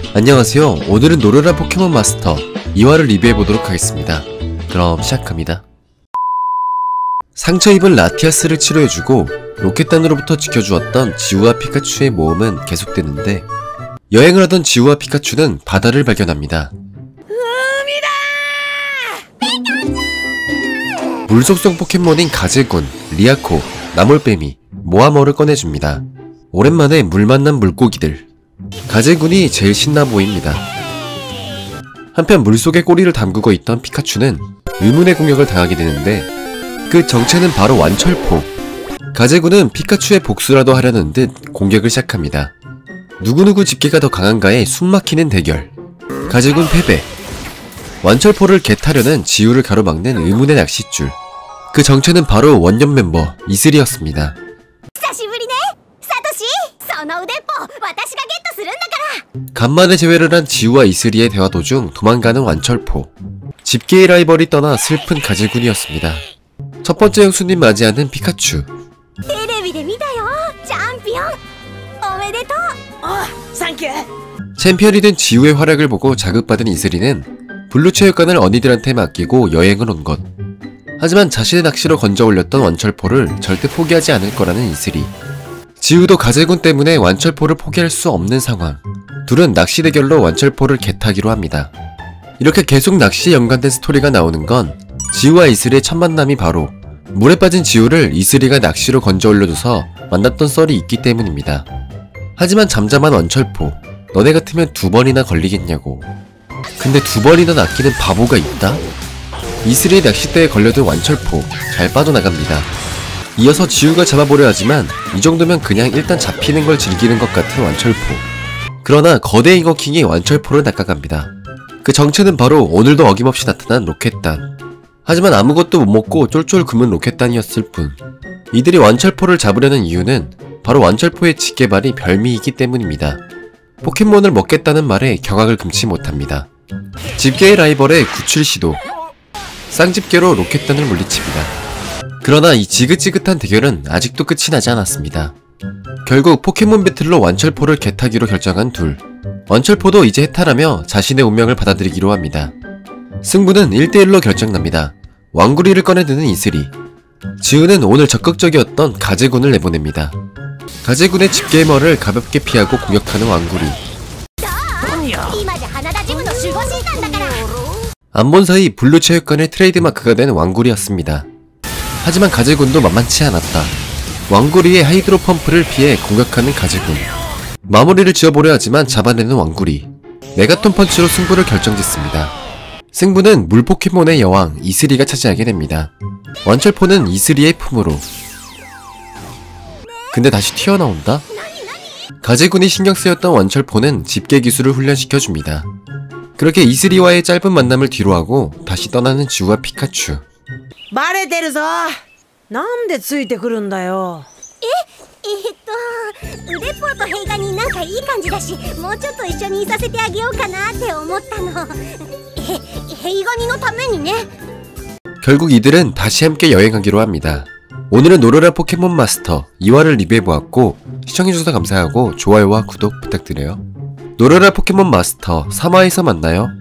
안녕하세요. 오늘은 노르라 포켓몬 마스터 2화를 리뷰해보도록 하겠습니다. 그럼 시작합니다. 상처 입은 라티아스를 치료해주고 로켓단으로부터 지켜주었던 지우와 피카츄의 모험은 계속되는데, 여행을 하던 지우와 피카츄는 바다를 발견합니다. 물속성 포켓몬인 가제군, 리아코, 나몰빼미, 모아머를 꺼내줍니다. 오랜만에 물 만난 물고기들. 가제군이 제일 신나 보입니다. 한편 물속에 꼬리를 담그고 있던 피카츄는 의문의 공격을 당하게 되는데, 그 정체는 바로 완철포. 가제군은 피카츄의 복수라도 하려는 듯 공격을 시작합니다. 누구누구 집게가 더 강한가에 숨막히는 대결. 가제군 패배. 완철포를 개타려는 지우를 가로막는 의문의 낚싯줄. 그 정체는 바로 원년 멤버 이슬이었습니다. 간만에 재회를 한 지우와 이슬이의 대화 도중 도망가는 완철포. 집게의 라이벌이 떠나 슬픈 가제군이었습니다. 첫 번째 형수님 맞이하는 피카츄. 챔피언이 된 지우의 활약을 보고 자극받은 이슬이는 블루체육관을 언니들한테 맡기고 여행을 온 것. 하지만 자신의 낚시로 건져 올렸던 완철포를 절대 포기하지 않을 거라는 이슬이. 지우도 가제군 때문에 완철포를 포기할 수 없는 상황. 둘은 낚시 대결로 완철포를 개타기로 합니다. 이렇게 계속 낚시에 연관된 스토리가 나오는 건 지우와 이슬이의 첫 만남이 바로 물에 빠진 지우를 이슬이가 낚시로 건져 올려줘서 만났던 썰이 있기 때문입니다. 하지만 잠잠한 완철포, 너네 같으면 2번이나 걸리겠냐고. 근데 2번이나 낚이는 바보가 있다? 이슬이의 낚싯대에 걸려든 완철포, 잘 빠져나갑니다. 이어서 지우가 잡아보려 하지만 이 정도면 그냥 일단 잡히는 걸 즐기는 것 같은 완철포. 그러나 거대 잉어킹이 완철포를 낚아갑니다. 그 정체는 바로 오늘도 어김없이 나타난 로켓단. 하지만 아무것도 못 먹고 쫄쫄 굶은 로켓단이었을 뿐. 이들이 완철포를 잡으려는 이유는 바로 완철포의 집게발이 별미이기 때문입니다. 포켓몬을 먹겠다는 말에 경악을 금치 못합니다. 집게의 라이벌의 구출 시도. 쌍집게로 로켓단을 물리칩니다. 그러나 이 지긋지긋한 대결은 아직도 끝이 나지 않았습니다. 결국 포켓몬 배틀로 완철포를 개타기로 결정한 둘. 완철포도 이제 해탈하며 자신의 운명을 받아들이기로 합니다. 승부는 1대1로 결정납니다. 왕구리를 꺼내드는 이슬이. 지우는 오늘 적극적이었던 가제군을 내보냅니다. 가제군의 집게머를 가볍게 피하고 공격하는 왕구리. 안 본 사이 블루체육관의 트레이드마크가 된 왕구리였습니다. 하지만 가제군도 만만치 않았다. 왕구리의 하이드로 펌프를 피해 공격하는 가제군. 마무리를 지어보려 하지만 잡아내는 왕구리. 메가톤 펀치로 승부를 결정짓습니다. 승부는 물 포켓몬의 여왕 이슬이가 차지하게 됩니다. 완철포는 이슬이의 품으로. 근데 다시 튀어나온다? 가제군이 신경쓰였던 완철포는 집게 기술을 훈련시켜줍니다. 그렇게 이슬이와의 짧은 만남을 뒤로하고 다시 떠나는 지우와 피카츄. バレてるぞ。なんでついてくるんだよ。 腕ポロとヘイガになんかいい感じだし、もうちょっと一緒にいさせてあげようかなって思ったの。ヘイガニのためにね。 결국 이들은 다시 함께 여행하기로 합니다. 오늘은 노르라 포켓몬 마스터 2화를 리뷰해보았고, 시청해주셔서 감사하고 좋아요와 구독 부탁드려요. 노르라 포켓몬 마스터 3화에서 만나요.